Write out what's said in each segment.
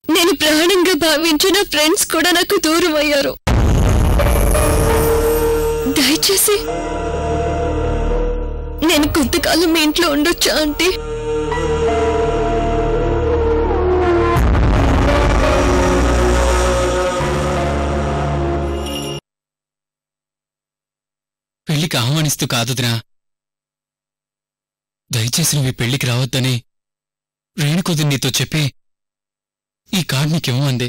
నేను ప్రాణంగా భావించిన ఫ్రెండ్స్ కూడా నాకు దూరం అయ్యారు. దయచేసి నేను కొంతకాలం మీ ఇంట్లో ఉండొచ్చా ఆంటీ? పెళ్లికి ఆహ్వానిస్తూ కాదుదినా. దయచేసి నువ్వు ఈ పెళ్లికి రావద్దని రేణుకొద్ది నీతో చెప్పి ఈ కార్డు నీకివ్వమంది.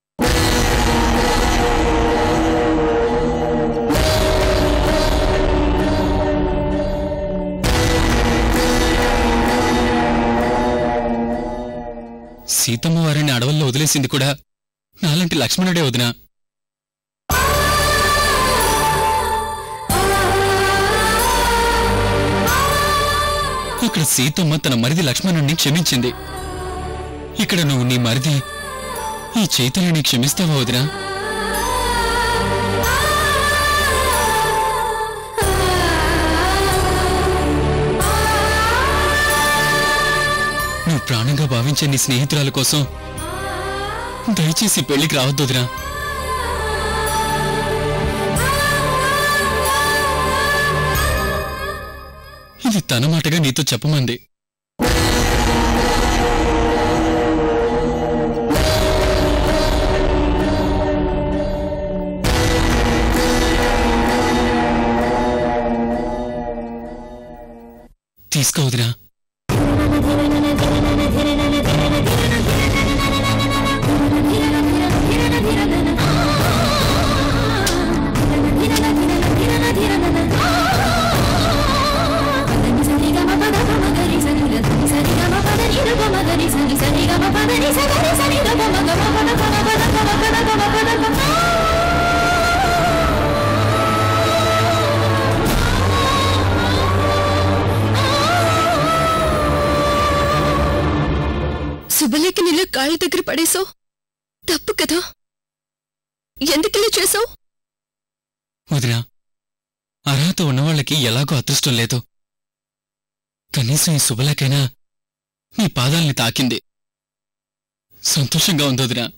సీతమ్మ వారిని అడవుల్లో వదిలేసింది కూడా నాలాంటి లక్ష్మణుడే వదినా. ఇక్కడ సీతమ్మ తన మరిది లక్ష్మణుణ్ణి క్షమించింది. ఇక్కడ నువ్వు నీ మరిది ఈ చైతన్యని క్షమిస్తావా వదినా? నువ్వు ప్రాణంగా భావించే నీ స్నేహితురాల కోసం దయచేసి పెళ్లికి రావద్దు వదినా. ఇది తన మాటగా నీతో చెప్పమంది. తీసుకో వదినా. శుభలేఖ నీలో కాళ్ళ దగ్గర పడేసావు, తప్పు కదా? ఎందుకిలా చేసావు? వదినా, అర్హత ఉన్నవాళ్ళకి ఎలాగో అదృష్టం లేదు. కనీసం ఈ శుభలేఖైనా నీ పాదాల్ని తాకింది. సంతోషంగా ఉంది వదినా.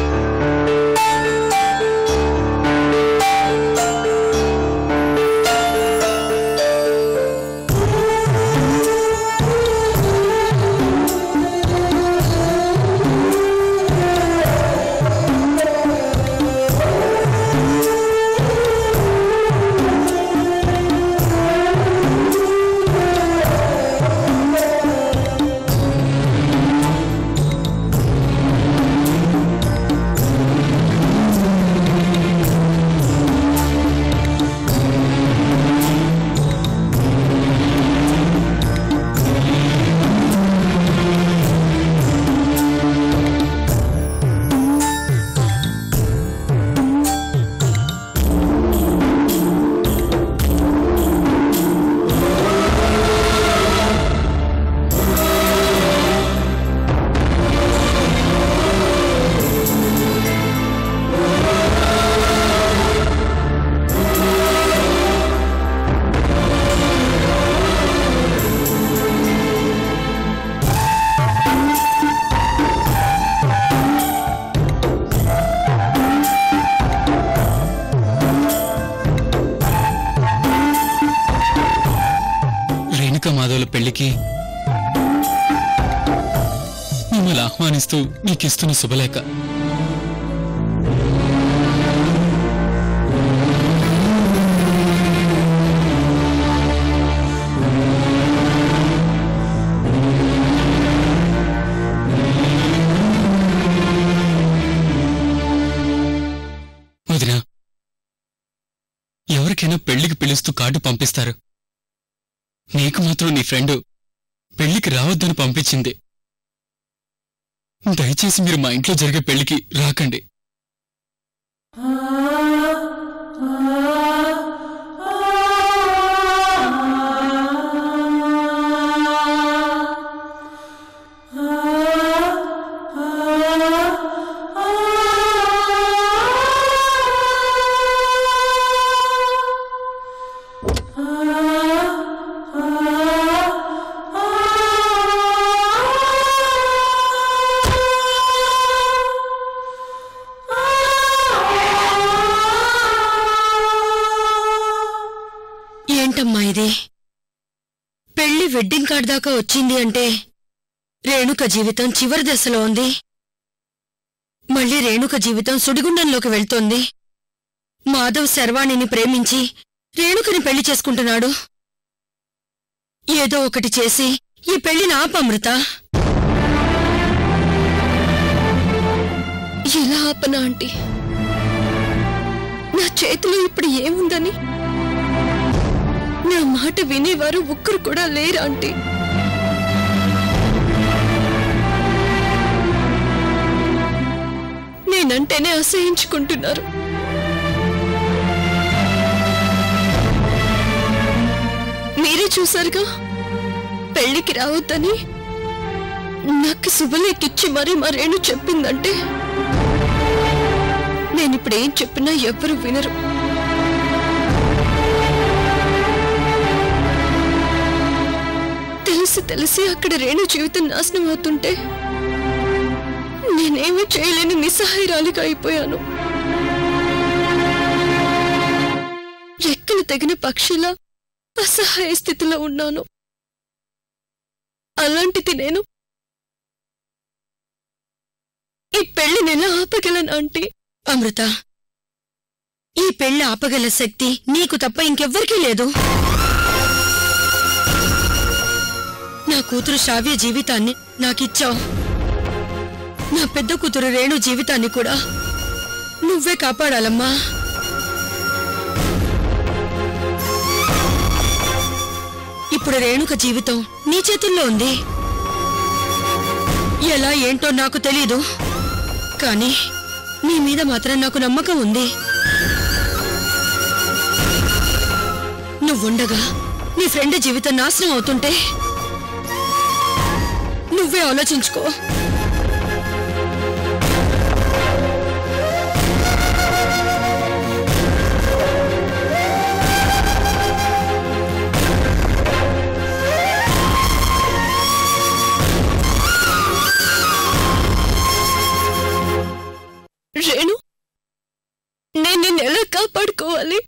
మాధవుల పెళ్లికి మిమ్మల్ని ఆహ్వానిస్తూ నీకిస్తున్న శుభలేఖ. వదినా, ఎవరికైనా పెళ్లికి పిలుస్తూ కార్డు పంపిస్తారు. నీకు మాత్రం నీ ఫ్రెండు పెళ్లికి రావద్దని పంపించింది. దయచేసి మీరు మా ఇంట్లో జరిగే పెళ్లికి రాకండి. ఏమిటిది? పెళ్లి వెడ్డింగ్ కార్డ్ దాకా వచ్చింది అంటే రేణుక జీవితం చివరి దశలో ఉంది. మళ్ళీ రేణుక జీవితం సుడిగుండంలోకి వెళ్తోంది. మాధవ్ శర్వాణిని ప్రేమించి రేణుకని పెళ్లి చేసుకుంటున్నాడు. ఏదో ఒకటి చేసి ఈ పెళ్లిని ఆపమృత. ఎలా ఆపనా ఆంటీ? నా చేతిలో ఇప్పుడు ఏముందని? నా మాట వినేవారు ఒక్కరు కూడా లేరు ఆంటీ. నేనంటేనే అసహించుకుంటున్నారు. మీరే చూశారుగా, పెళ్లికి రావద్దని నాకు శుభలేఖిచ్చి మరీ మరేను చెప్పిందంటే నేనిప్పుడేం చెప్పినా ఎవ్వరూ వినరు. తెలిసి తెలిసి అక్కడ రేణు జీవితం నాశనం అవుతుంటే నేనేమీ చేయలేని నిస్సహాయరాలిగా అయిపోయాను. రెక్కలు తెగిన పక్షిలా అసహాయ స్థితిలో ఉన్నాను. అలాంటిది నేను ఈ పెళ్లిని ఎలా ఆపగలను ఆంటీ? అమృత, ఈ పెళ్లి ఆపగల శక్తి నీకు తప్ప ఇంకెవ్వరికీ లేదు. నా కూతురు శ్రావ్య జీవితాన్ని నాకిచ్చావు. నా పెద్ద కూతురు రేణు జీవితాన్ని కూడా నువ్వే కాపాడాలమ్మా. ఇప్పుడు రేణుక జీవితం నీ చేతుల్లో ఉంది. ఎలా ఏంటో నాకు తెలీదు, కానీ నీ మీద మాత్రం నాకు నమ్మకం ఉంది. నువ్వుండగా నీ ఫ్రెండ్ జీవితం నాశనం అవుతుంటే నువ్వే ఆలోచించుకో. రేణు, నేను నిన్ను ఎలా కాపాడుకోవాలి?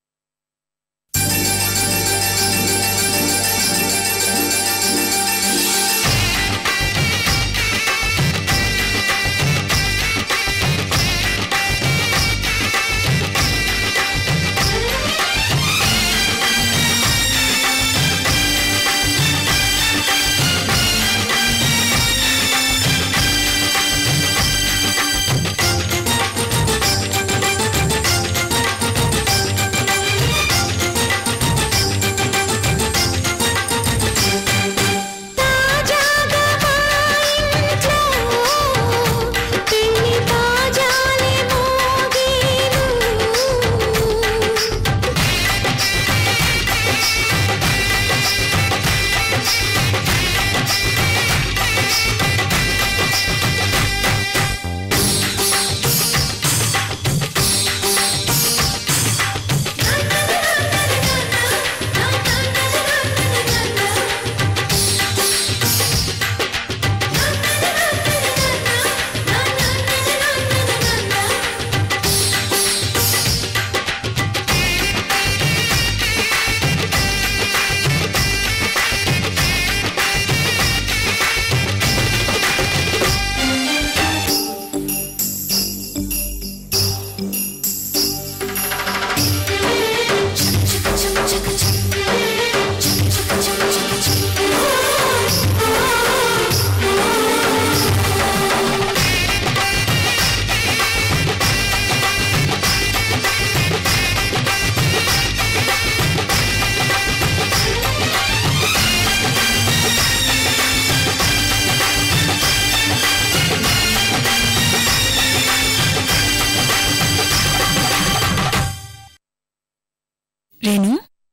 రేణు,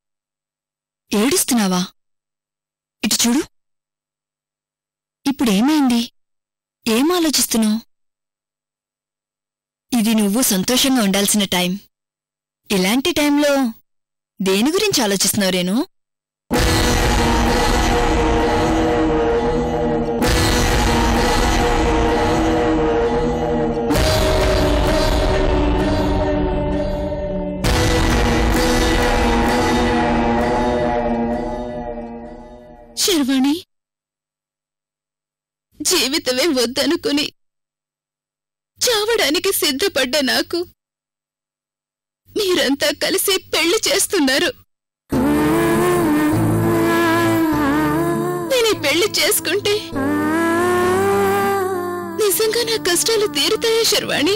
ఏడుస్తున్నావా? ఇటు చూడు. ఇప్పుడేమైంది? ఏం ఆలోచిస్తున్నావు? ఇది నువ్వు సంతోషంగా ఉండాల్సిన టైం. ఇలాంటి టైంలో దేని గురించి ఆలోచిస్తున్నావు రేణు? జీవితమే వద్దనుకుని చావడానికి సిద్ధపడ్డ నాకు మీరంతా కలిసి పెళ్లి చేస్తున్నారు. నేను పెళ్లి చేసుకుంటే నిజంగా నా కష్టాలు తీరుతాయా శర్వాణి?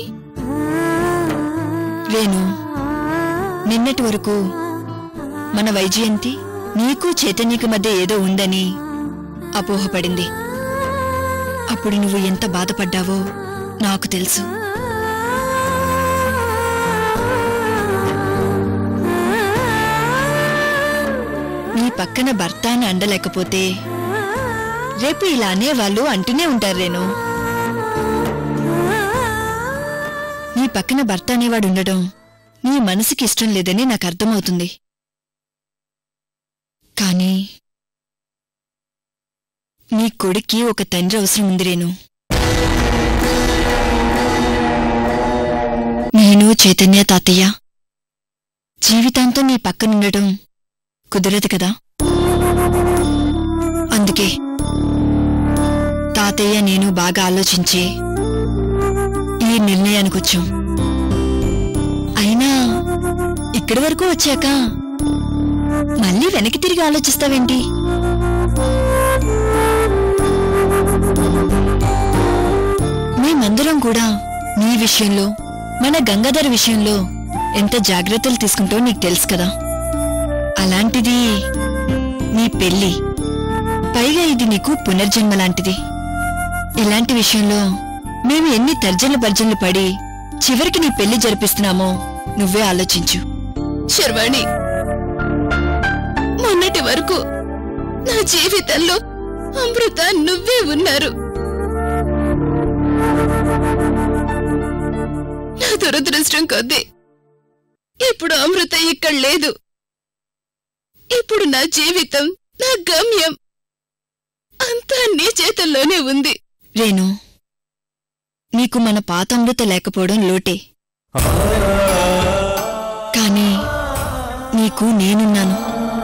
రేణు, నిన్నటి వరకు మన వైజయంతి నీకు చైతన్యకి మధ్య ఏదో ఉందని అపోహపడింది. అప్పుడు నువ్వు ఎంత బాధపడ్డావో నాకు తెలుసు. నీ పక్కన భర్త అని అండలేకపోతే రేపు ఇలా అనేవాళ్ళు అంటూనే ఉంటారు రేణు. నీ పక్కన భర్త అనేవాడు ఉండడం నీ మనసుకి ఇష్టం లేదని నాకు అర్థమవుతుంది. కానీ నీ కొడుక్కి ఒక తండ్రి అవసరం ఉంది రేణు. నేను చైతన్య తాతయ్య జీవితాంతం నీ పక్కనుండటం కుదరదు కదా. అందుకే తాతయ్య నేను బాగా ఆలోచించి ఈ నిర్ణయానికొచ్చాం. అయినా ఇక్కడి వరకు వచ్చాక మళ్ళీ వెనక్కి తిరిగి ఆలోచిస్తావేంటి? మేమందరం కూడా నీ విషయంలో మన గంగాధర్ విషయంలో ఎంత జాగ్రత్తలు తీసుకుంటావో నీకు తెలుసు కదా. అలాంటిది నీ పెళ్లి, పైగా ఇది నీకు పునర్జన్మ లాంటిది. ఇలాంటి విషయంలో మేము ఎన్ని తర్జనలు భర్జనలు పడి చివరికి నీ పెళ్లి జరిపిస్తున్నామో నువ్వే ఆలోచించు. శర్వాణి, మొన్నటి వరకు నా జీవితంలో అమృత నువ్వే ఉన్నారు. నా దురదృష్టం కొద్దీ ఇప్పుడు అమృత ఇక్కడ లేదు. ఇప్పుడు నా జీవితం, నా గమ్యం అంతా నీ చేతుల్లోనే ఉంది. రేణు, నీకు మన పాత అమృత లేకపోవడం లోటే. కానీ నీకు నేనున్నాను.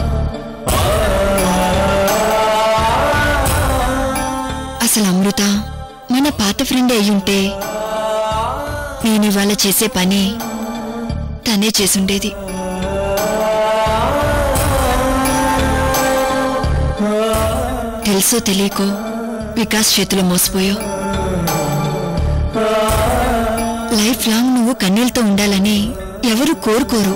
అసలు అమృత మన పాత ఫ్రెండ్ అయ్యుంటే నేనివాళ చేసే పని తనే చేసుండేది. తెలుసో తెలియకో వికాస్ చేతిలో మోసపోయావు. లైఫ్ లాంగ్ నువ్వు కన్నీళ్లతో ఉండాలని ఎవరు కోరుకోరు,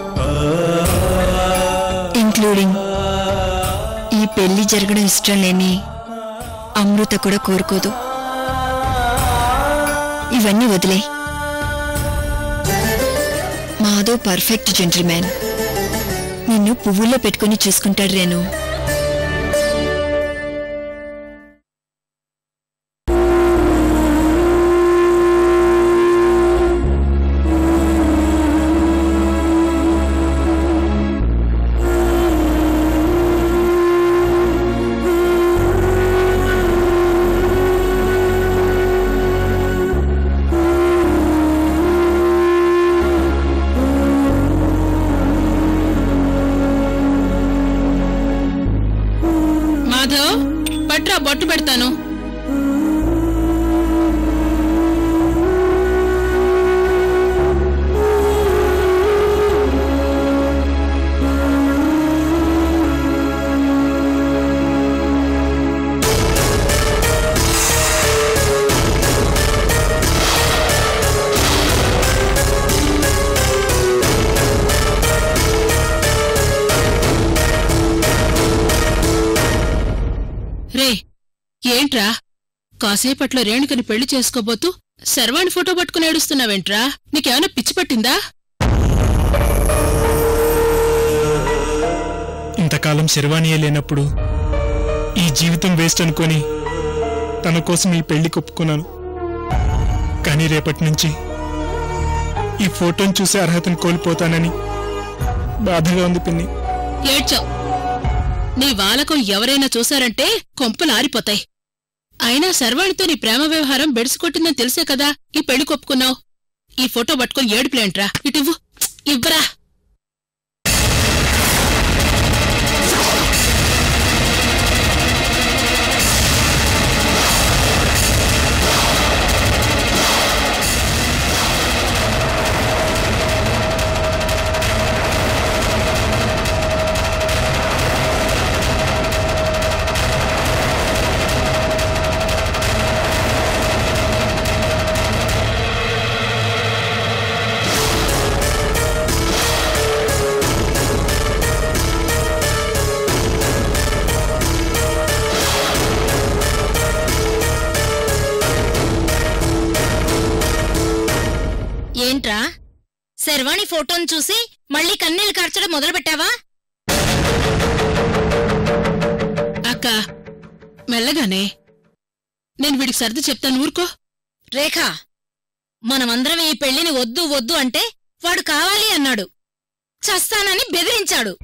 ఇంక్లూడింగ్ ఈ పెళ్లి జరగడం ఇష్టం లేని అమృత కూడా కోరుకోదు. ఇవన్నీ వదిలే. Madhav perfect gentleman. నిన్ను పువ్వుల్లో పెట్టుకుని చూసుకుంటాడు రేణు. పట్రా, బొట్టు పెడతాను. రే, ఏంట్రా కాసేపట్లో రేణుకని పెళ్లి చేసుకోబోతూ శర్వాణి ఫోటో పట్టుకుని ఏడుస్తున్నావేంట్రా? నీకేమైనా పిచ్చి పట్టిందా? ఇంతకాలం శర్వాణియే లేనప్పుడు ఈ జీవితం వేస్ట్ అనుకొని తన కోసం ఈ పెళ్లి కొప్పుకున్నాను. కానీ రేపటి నుంచి ఈ ఫోటోను చూసే అర్హతను కోల్పోతానని బాధగా ఉంది పిన్ని. ఏడ్చావు. నీ వాలకం ఎవరైనా చూశారంటే కొంపలు ఆరిపోతాయి. అయినా శర్వాణితో నీ ప్రేమ వ్యవహారం బెడిసికొట్టిందని తెలిసే కదా ఈ పెళ్లి కొప్పుకున్నావు. ఈ ఫోటో పట్టుకొని ఏడుపులేంట్రా? ఇటివ్వు. ఇవ్వరా. ఏంట్రా శర్వాణి ఫోటోను చూసి మళ్ళీ కన్నీళ్లు కార్చడం మొదలుపెట్టావా? అక్క మెల్లగానే, నేను వీడికి సర్ది చెప్తాను, ఊరుకో. రేఖ, మనమందరం ఈ పెళ్లిని వద్దు వద్దు అంటే వాడు కావాలి అన్నాడు, చస్తానని బెదిరించాడు.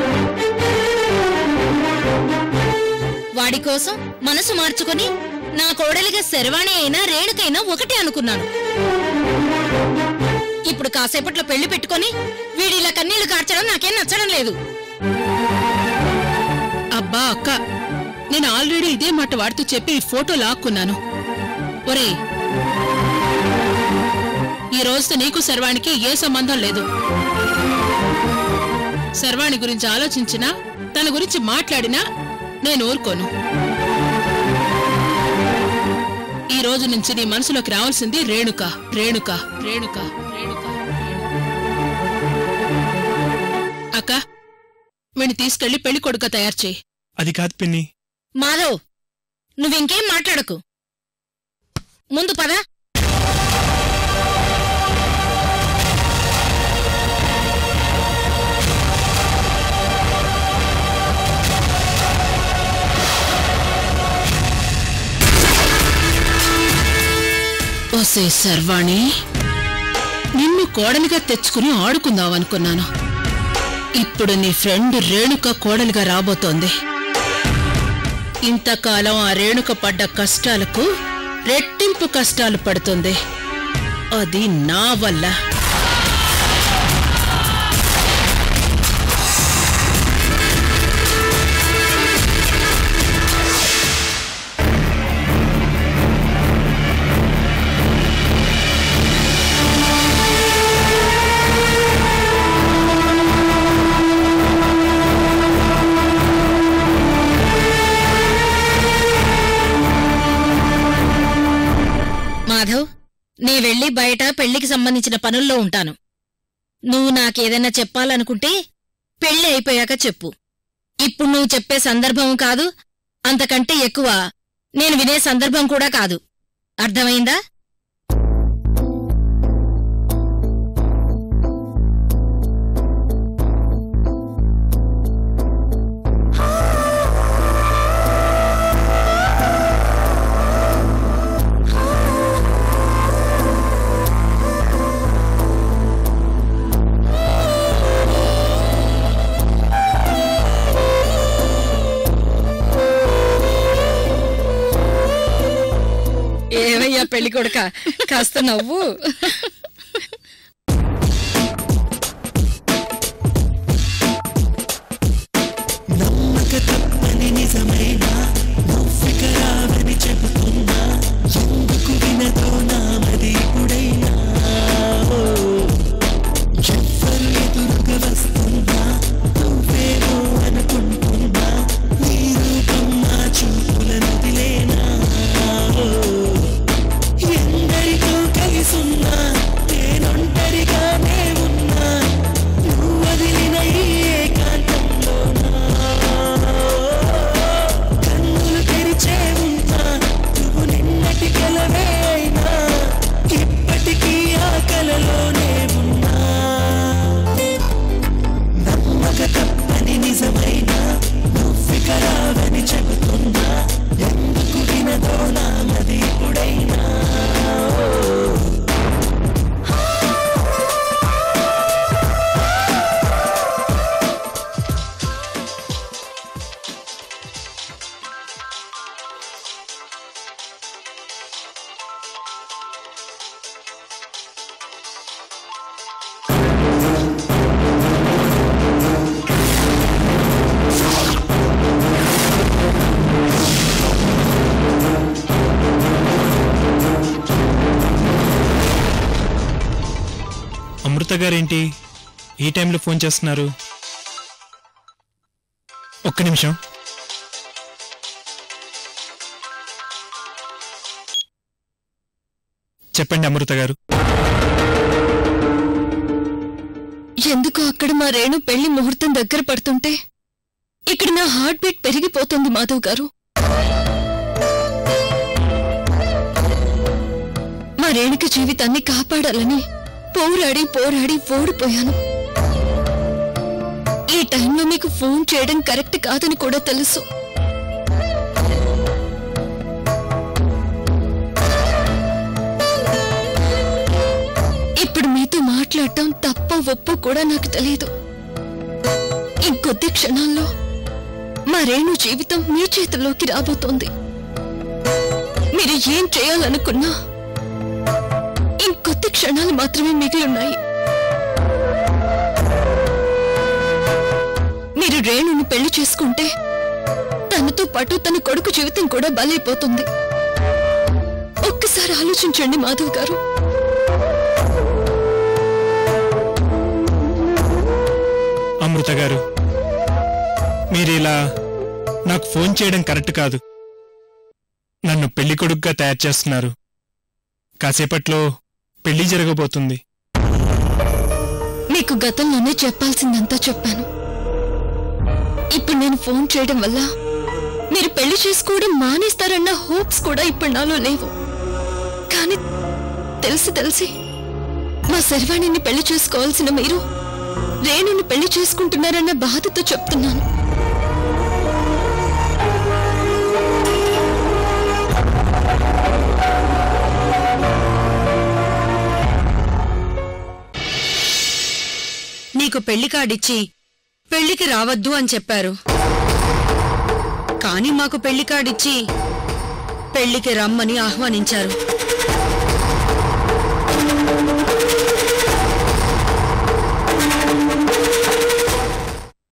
వాడి కోసం మనసు మార్చుకుని నా కోడలిగా శర్వాణి అయినా రేణుకైనా ఒకటే అనుకున్నాను. ఇప్పుడు కాసేపట్లో పెళ్లి పెట్టుకొని వీడిలా కన్నీళ్లు కార్చడం నాకేం నచ్చడం లేదు. అబ్బా అక్క, నేను ఆల్రెడీ ఇదే మాట వాడితో చెప్పి ఈ ఫోటో లాక్కున్నాను. ఒరేయ్, ఈ రోజుతో నీకు శర్వాణికి ఏ సంబంధం లేదు. శర్వాణి గురించి ఆలోచించినా తన గురించి మాట్లాడినా నేను ఊరుకోను. ఈ రోజు నుంచి నీ మనసులోకి రావాల్సింది రేణుక, రేణుక, రేణుక, రేణుక. అక్క, వీణ్ణి తీసుకెళ్లి పెళ్లి కొడుక తయారు చేయి. అది కాదు పిన్ని. మాధవ్, నువ్వింకేం మాట్లాడకు, ముందు పద. ఓసే శర్వాణి, నిన్ను కోడలిగా తెచ్చుకుని ఆడుకుందామనుకున్నాను. ఇప్పుడు నీ ఫ్రెండ్ రేణుక కోడలిగా రాబోతోంది. ఇంతకాలం ఆ రేణుక పడ్డ కష్టాలకు రెట్టింపు కష్టాలు పడుతుంది. అది నా వల్ల. మాధవ్, నీ వెళ్ళి బయట పెళ్లికి సంబంధించిన పనుల్లో ఉంటాను. నువ్వు నాకేదైనా చెప్పాలనుకుంటే పెళ్లి అయిపోయాక చెప్పు. ఇప్పుడు నువ్వు చెప్పే సందర్భం కాదు, అంతకంటే ఎక్కువ నేను వినే సందర్భం కూడా కాదు. అర్థమైందా? ఏవయ్యా పెళ్లి కొడుక, కాస్త నవ్వు. నమ్మక తప్పని నిజమైన నవ్వికరావని చెబుతున్నా, ఎందుకు వినదో నామది ఇప్పుడైనా. ఎవ్వరు ఎదురుగా వస్తున్నా నువ్వేమో అనుకుంటున్నా, నీ రూపం మా చూపులను వదిలేనా. ఎందరితో కలిసున్నా నేనొంటరిగానే ఉన్నా, నువ్వు వదిలిన ఈ ఏకాంతంలోనా. కన్నులు తెరిచే ఉన్నా నువ్వు నిన్నటి కలవే అయినా, ఇప్పటికీ ఆ కలలోనే ఉన్నా. నమ్మక తప్పని నిజమైన నువ్వికరావని చెబుతున్నా, ఎందుకు వినదో నామది ఇప్పుడైనా. అమృత గారేంటి ఈ టైంలో ఫోన్ చేస్తున్నారు? ఒక్క నిమిషం. చెప్పండి అమృత గారు. ఎందుకో అక్కడ మా రేణు పెళ్లి ముహూర్తం దగ్గర పడుతుంటే ఇక్కడ నా హార్ట్ బీట్ పెరిగిపోతుంది మాధవ్ గారు. మా రేణుక జీవితాన్ని కాపాడాలని పోరాడి పోరాడి ఓడిపోయాను. ఈ టైంలో మీకు ఫోన్ చేయడం కరెక్ట్ కాదని కూడా తెలుసు. ఇప్పుడు మీతో మాట్లాడటం తప్ప ఒప్పు కూడా నాకు తెలియదు. ఇంకొద్ది క్షణాల్లో మా రేణు జీవితం మీ చేతుల్లోకి రాబోతోంది. మీరు ఏం చేయాలనుకున్నా ఇంకొద్ది క్షణాలు మాత్రమే మిగిలిన్నాయి. మీరు రేణుని పెళ్లి చేసుకుంటే తనతో పాటు తన కొడుకు జీవితం కూడా బలైపోతుంది. ఒక్కసారి ఆలోచించండి మాధవ్ గారు. అమృత గారు, మీరిలా నాకు ఫోన్ చేయడం కరెక్ట్ కాదు. నన్ను పెళ్లి కొడుకుగా తయారు చేస్తున్నారు. కాసేపట్లో పెళ్లి జరగబోతుంది. మీకు గతంలోనే చెప్పాల్సిందంతా చెప్పాను. ఇప్పుడు నేను ఫోన్ చేయడం వల్ల మీరు పెళ్లి చేసుకోవడం మానేస్తారన్న హోప్స్ కూడా ఇప్పుడు నాలో లేవు. కానీ తెలిసి మా శర్వాణిని పెళ్లి చేసుకోవాల్సిన మీరు రేణుని పెళ్లి చేసుకుంటున్నారన్న బాధతో చెప్తున్నాను. నీకు పెళ్లి కార్డిచ్చి పెళ్లికి రావద్దు అని చెప్పారు. కానీ మాకు పెళ్లి కార్డిచ్చి పెళ్లికి రమ్మని ఆహ్వానించారు.